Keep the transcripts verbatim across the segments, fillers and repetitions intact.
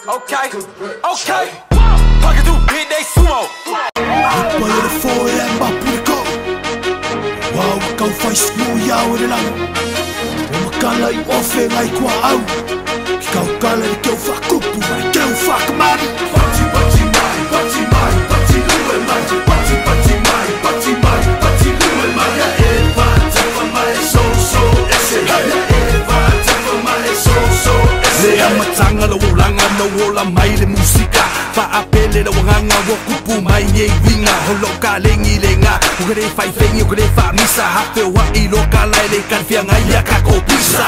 Okay, okay. Pocket through big day sumo. Boy, the four and my pico. Wow, go fight school, yaw with a lamb. Makala you offer like wow. Go color the kill fuck up, but kill fuck man. Party, party, my, party, my, party, Lou and my, party, party, my, party, my, party, Lou and my. Eva, tap on my soul, soul, Eva, tap on my soul, soul, Lea matanga la wolanga na wola mai le musika fa apele la wanganga wo kupu mai ye winga holo ka lengi lenga ukare fai fengi ukare fa misa hape wa ilo ka lai le kan fianga ya ka ko pisa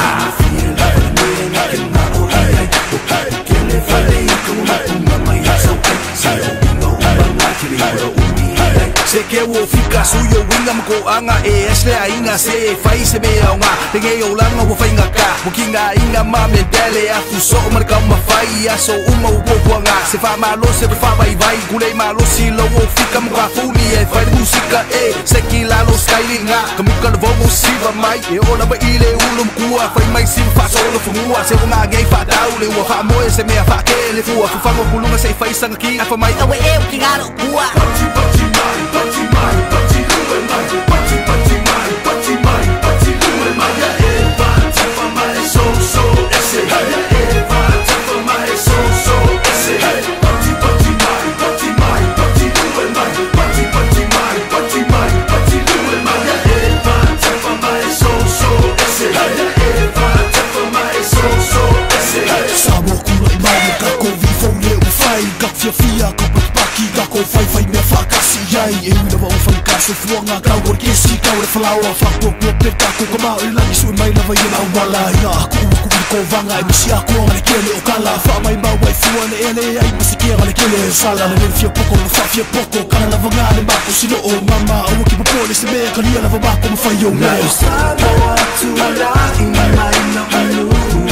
kele fa le ko na uma mai so sai no ba kiri ko se que wo fika suyo winga mko anga e esle ainga se fai se me aunga tenge olanga wo fainga ka mukinga inga mame dele a tu so marka ma fai a so uma wo buanga se fa malo se fa vai vai gule malo si lo wo fika mka funi e fai musika e se kila lo skylinga kamika lo vo siva mai e ola ba ile ulum kua fai mai sim fa so lo fumua se nga gay fa daule wo fa mo se me fa kele fu fa fa mo kulunga se fai sanga ki fa mai awe e kingaro kua party, party, my, party, my, party, Lou and my, party, party, my, party, my, party, Lou and my. Eva, tap on my soul, soul, Eva, tap on my soul, soul, party, party, my, party, my, party, Lou and my, party, party, my, party, my, party, Lou and my. Eva, tap on my soul, soul, Eva, tap on my soul, soul, Sabo kulay mai ka ko vi phone le u fai ka fia fia ka pat paki ka ko fai fai me fa ka si ai e na va fai ka se fuanga ka wor ke si ka wor flower fa ko ko pe ka ko ka ma ila ni su mai na va ina wala ina ku ku ko vanga i si ko ngale kele o kala fa mai ma wai fuana ele ai si ke ngale kele sala na fia poko fa fia poko kana na vanga le ba ko si no o mama o ki po le se me ka ni na va ba ko fa yo na sala tu ala in mai na alu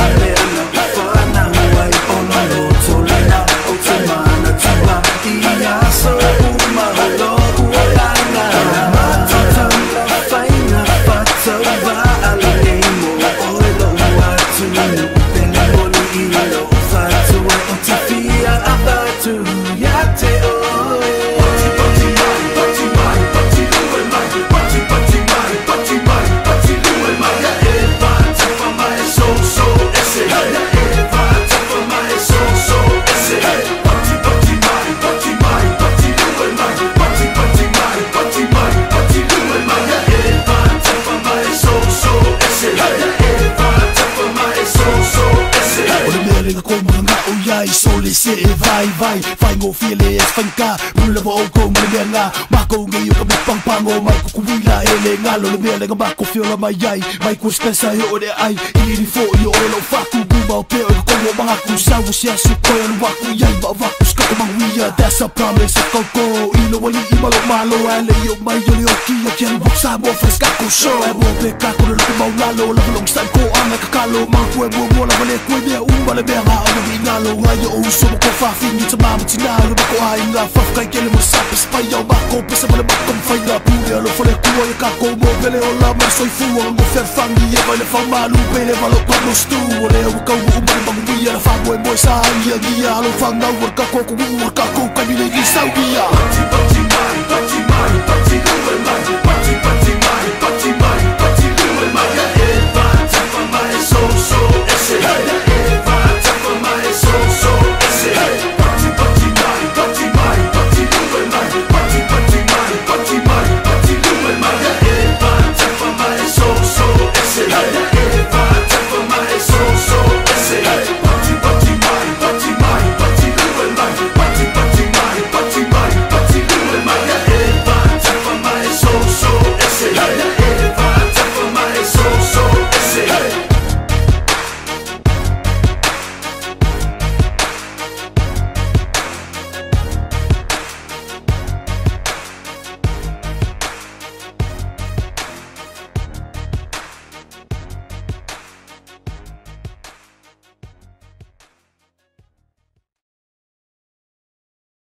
Sole se vai vai vai ngo file fanka mula bo ko mlenga mako ngi yo ka pang pango mai ku kuila ele ngalo le bele ga mako fiola mai ai mai ku spesa yo de ai iri fo yo lo faku buba pe ko mo ba ku sa u sia su ko yo wa ku yai ba va ku ska ma wiya that's a promise ko ko ilo wali imalo malo ale yo mai yo le oki yo ken boxa mo fresca ku show e bo pe ka ko lo ma lalo lo long san ko anga ka kalo ma ku e bo mo la vale ku be um vale be ha o ni ngalo yo uso ko fa fini to mama tinalo ba ko ai nga fa ka kele mo sa pa spa yo ba ko pesa ba ba ko fa nga pu ya lo fa le ku yo ka ko mo vele o la ma so fu o mo fer fangi e ba le fa malu pe le va lo pa no stu o le o ka u ba ba mu ya fa mo mo sa ya ya lo fa nga wo ka ko ko wo ka ko ka ni le gi sa ya